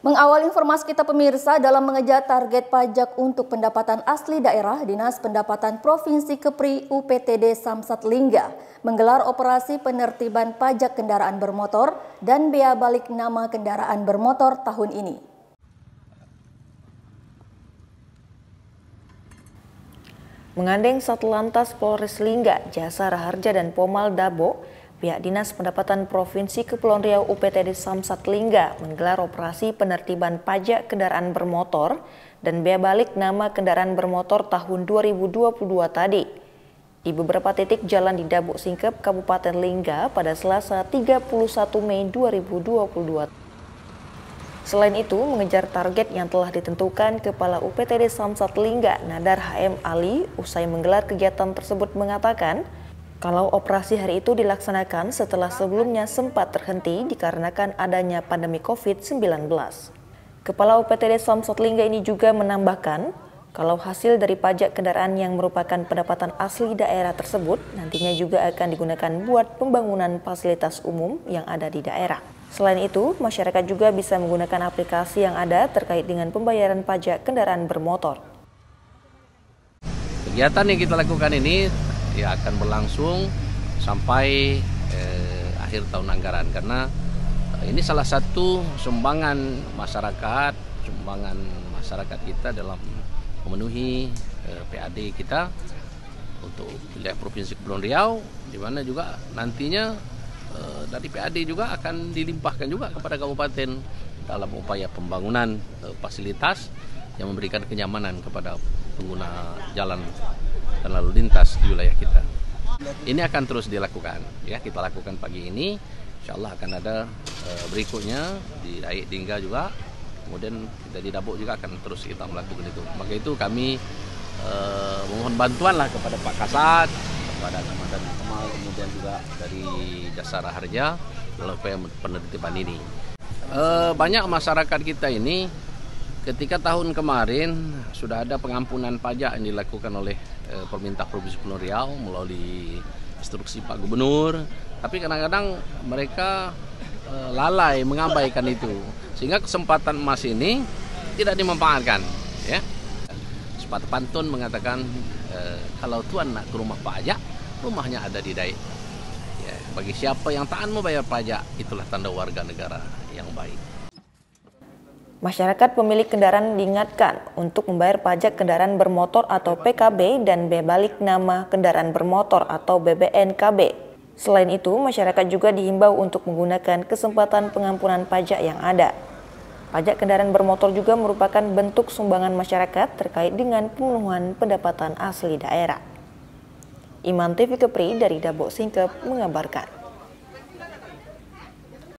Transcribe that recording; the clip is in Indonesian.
Mengawal informasi kita pemirsa, dalam mengejar target pajak untuk pendapatan asli daerah, Dinas Pendapatan Provinsi Kepri UPTD Samsat Lingga menggelar operasi penertiban pajak kendaraan bermotor dan bea balik nama kendaraan bermotor tahun ini. Menggandeng Satlantas Polres Lingga, Jasa Raharja dan Pomal Dabo, pihak Dinas Pendapatan Provinsi Kepulauan Riau UPTD Samsat Lingga menggelar operasi penertiban pajak kendaraan bermotor dan bea balik nama kendaraan bermotor tahun 2022 tadi di beberapa titik jalan di Dabuk Singkep, Kabupaten Lingga pada Selasa 31 Mei 2022. Selain itu, mengejar target yang telah ditentukan Kepala UPTD Samsat Lingga, Nadar HM Ali, usai menggelar kegiatan tersebut mengatakan, kalau operasi hari itu dilaksanakan setelah sebelumnya sempat terhenti dikarenakan adanya pandemi COVID-19. Kepala UPTD Samsat Lingga ini juga menambahkan, kalau hasil dari pajak kendaraan yang merupakan pendapatan asli daerah tersebut nantinya juga akan digunakan buat pembangunan fasilitas umum yang ada di daerah. Selain itu, masyarakat juga bisa menggunakan aplikasi yang ada terkait dengan pembayaran pajak kendaraan bermotor. Kegiatan yang kita lakukan ini ya akan berlangsung sampai akhir tahun anggaran, karena ini salah satu sumbangan masyarakat kita dalam memenuhi PAD kita untuk wilayah Provinsi Kepulauan Riau, di mana juga nantinya dari PAD juga akan dilimpahkan juga kepada kabupaten dalam upaya pembangunan fasilitas yang memberikan kenyamanan kepada pengguna jalan dan lalu lintas di wilayah kita. Ini akan terus dilakukan, ya kita lakukan pagi ini, insya Allah akan ada berikutnya di Daik Dingga juga, kemudian kita di Dabuk juga akan terus kita melakukan itu. Maka itu kami memohon bantuan lah kepada Pak Kasat, kepada Kecamatan Kemal, kemudian juga dari Jasa Raharja dalam upaya penertiban ini. Banyak masyarakat kita ini ketika tahun kemarin sudah ada pengampunan pajak yang dilakukan oleh pemerintah Provinsi Kepulauan Riau melalui instruksi Pak Gubernur, tapi kadang-kadang mereka lalai mengabaikan itu, sehingga kesempatan emas ini tidak dimanfaatkan. Ya, sepatah pantun mengatakan kalau tuan nak ke rumah pajak, rumahnya ada di Daik. Ya, bagi siapa yang taat membayar pajak, itulah tanda warga negara yang baik. Masyarakat pemilik kendaraan diingatkan untuk membayar pajak kendaraan bermotor atau PKB dan bea balik nama kendaraan bermotor atau BBNKB. Selain itu, masyarakat juga dihimbau untuk menggunakan kesempatan pengampunan pajak yang ada. Pajak kendaraan bermotor juga merupakan bentuk sumbangan masyarakat terkait dengan pemenuhan pendapatan asli daerah. Iman TV Kepri dari Dabuk Singkep mengabarkan.